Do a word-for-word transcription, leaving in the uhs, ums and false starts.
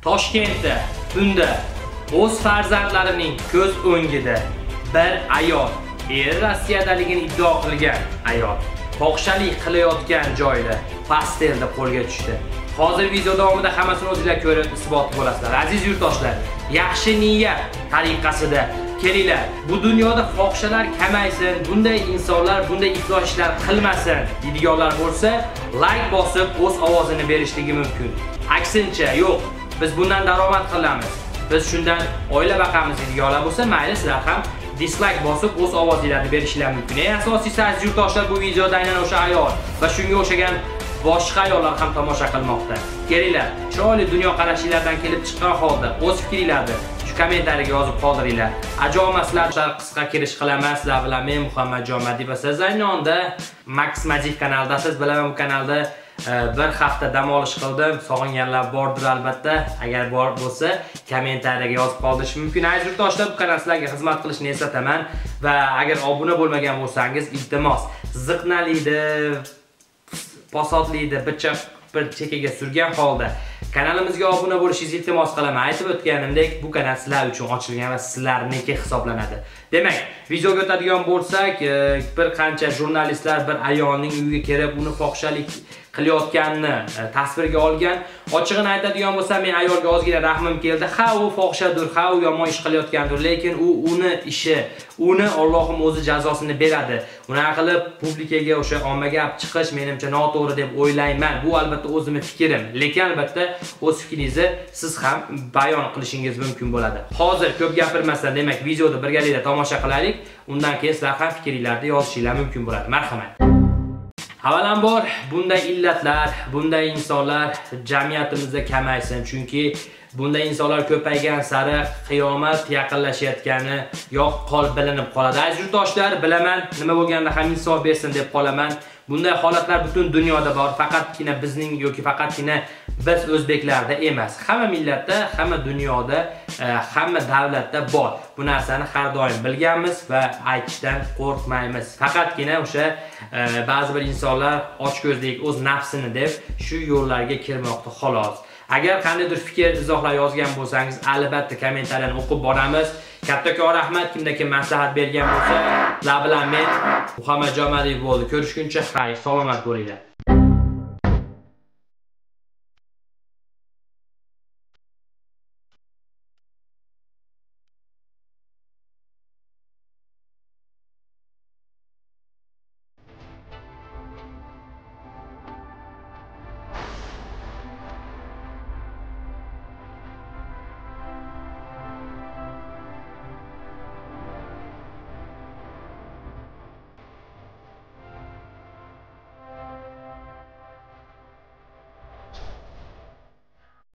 Toshkentda bunda o'z farzandlarining ko'z o'ngida bir ayol, er Rossiyadaligini iddio qilgan ayol fohishalik qilayotgan joyda pastelda qo'lga tushdi. Hozir video davomida hammasini o'zingizlar ko'rib isbot bo'lasizlar. Aziz yurtdoshlar, yaxshi niyat tariqasida kelinglar. Bu dunyoda fohishalar kamaysin, bunday insonlar bunday ifloshlar qilmasin deydiganlar bo'lsa, like bosib o'z ovozini berishligi mumkin. Aksincha, yo'q, biz bundan daromad qilamiz, biz shundan oila baqamiz deydiganlar bo'lsa, mayli sizlar ham dislike bosib o'z ovozinglarni berishingiz mumkin. Eng asosiysi aziz yurtdoshlar, bu videoda aynan o'sha ayol va shunga o'xshagan boshqa ayollar ham tomosha qilmoqda. Kelinglar, chiroyli dunyo qarashinglardan kelib chiqqan holda o'z fikringlarni shu kommentariyaga yozib qoldiringlar. Ajomaslar qisqa kirish qilaman. Sizlar bilan men Muhammadjon Madiyev va siz ayni onda Max Magic kanaldasiz. Bilaman, bu kanalda bir hafta dam olish qildim. Sog'inganlar bordir albatta. Agar bor bo'lsa, kommentariyaga yozib qoldirish mumkin. Aziz yurtdoshlar, bu kanal sizlarga xizmat qilishni eslataman va agar obuna bo'lmagan bo'lsangiz, iltimos ziqnaliydi, posodliydi, bicha bir chekaga surgan holda kanalimizga obuna bo'lishingizni iltimos qilaman. Aytib o'tganimdek, bu kanal sizlar uchun ochilgan va sizlarniki hisoblanadi. Demak, videoga o'tadigan bo'lsak, bir qancha jurnalistlar bir ayolning uyiga kelib, uni fohishalik qilayotganini tasvirga olgan. Ochig'ini aytadigan bo'lsam, men ayolga ozgina rahmim keldi. Ha, u fohishadir, ha, u yomon ish qilayotgandir, lekin u uni ishi, uni Allohim o'zi jazosini beradi. Unaqa qilib publikaga, o'sha ommaga olib chiqish menimcha noto'g'ri deb o'ylayman. Bu albatta o'zimning fikrim, lekin albatta o'z fikringizni siz ham bayon qilishingiz mumkin bo'ladi. Hozir ko'p gapirmasdan, demak, videoni birgalikda tomosha qilaylik. Undan keyin sizlar ham fikringlarni yozishingiz mumkin bo'ladi. Marhamat. Avvalambor, bunday illatlar, bunday insonlar jamiyatimizda kamaysin, chunki bunday insonlar ko'paygan sari qiyomat yaqinlashayotgani yo'q qol bilinib qoladi. Aziz yurtdoshlar, bilaman, nima bo'lganda ham insof bersin deb qolaman. Bunday holatlar butun dunyoda bor, faqatgina bizning yoki faqatgina biz o'zbeklarda emas. Hamma millatda, hamma dunyoda, hamma davlatda bor. Bu narsani har doim bilganmiz va aytishdan qo'rqmaymiz. Faqatgina o'sha ba'zi bir insonlar ochko'zlik, o'z nafsini deb shu yo'llarga kirmoqda xolos. Agar qandaydir fikr, izohlar yozgan bo'lsangiz, albatta kommentariyani o'qib boramiz. Kattakon rahmat, kimda kim maslahat bergan bo'lsa, sizlar bilan men Muhammadjon Madiyev bo'ldi. Ko'rishguncha xayr, salomat bo'linglar.